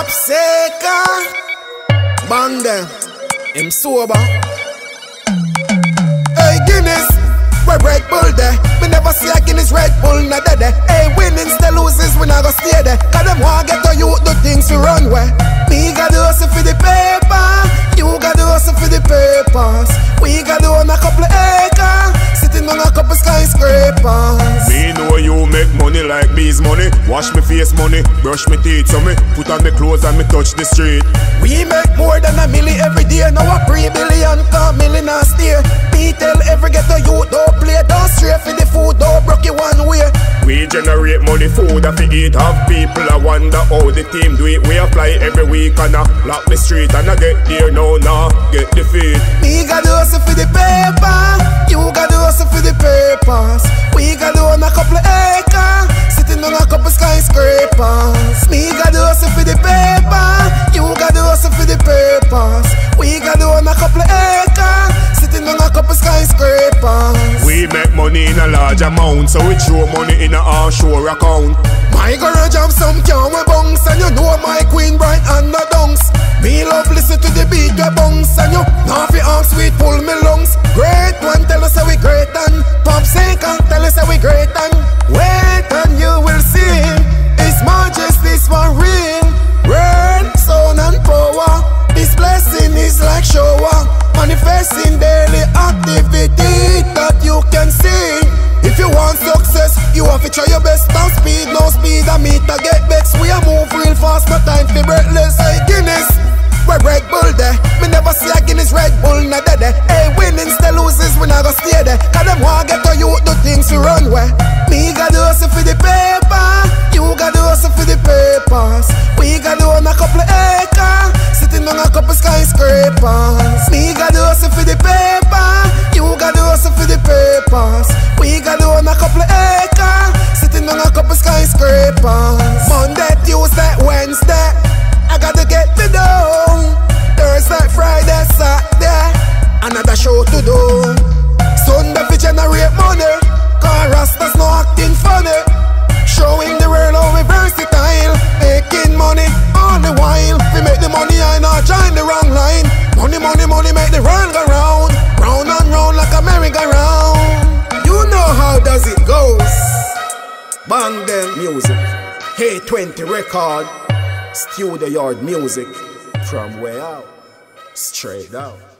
Popsicle, bang them, him sober. Hey Guinness, where Red Bull there? Me never see a Guinness Red Bull not there. Hey winnings the losers, we not go stay there. Cause them want get to you do things to run where. Me got the hustle for the paper, you got the hustle for the papers. We got to own a couple of acres, sitting on a couple skyscrapers. Me know you make money like bees money. Wash me face money, brush me teeth so me put on me clothes and me touch the street. We make more than a milli every day. Now a pre-billion come million a stay. Me tell every ghetto youth don't play, don't stray for the food, don't broke it one way. We generate money, food that we eat. Have people I wonder how the team do it. We apply every week and I lock the street and I get there now, get the feed. Me got the hustle for the paper, you got the hustle for the papers. We got to own a couple of acres, sitting on a couple skyscrapers. Me got the hustle for the paper, you got the hustle for the papers. We got to own a couple of acres, sitting on a couple skyscrapers. We make money in a large amount, so we throw money in a offshore account. My garage have some can we bounce, and you know my queen bright and the dunks. Me love listen to the beat we bounce, and you now fi ask sweet pull me lungs. Great one tell us how we great and Popsicle tell us how we great and wait and you will see His Majesty's for real. Rain, sun and power, this blessing is like shower, manifesting daily activity that you can see. If you want success, you have to try your best. Down speed, no speed, a meter get vexed. We a move real fast, no time for breathless. Hey Guinness, where Red Bull there? Me never see a Guinness Red Bull not there. Hey winnings the losers, we not go stay there. Cause them want get to you do things to run where. Me got the hustle for the paper, you got the hustle for the papers. We got to own a couple of acres, sitting on a couple skyscrapers. Me got the hustle for the paper, you got the hustle for the papers. We got to own a couple of acres, sitting on a couple skyscrapers. Monday, Tuesday, Wednesday, I gotta get the dough. Thursday, Friday, Saturday, another show to do. Sunday we generate money, cause Rastas no acting funny. Showing the world how we versatile, making money all the while. We make the money and not join the wrong line. Money, money, money make the world go round, round and round like a merry-go-round. You know how does it goes. Bang them music, Hey 20 record, Studio Yard music, from way out, straight out.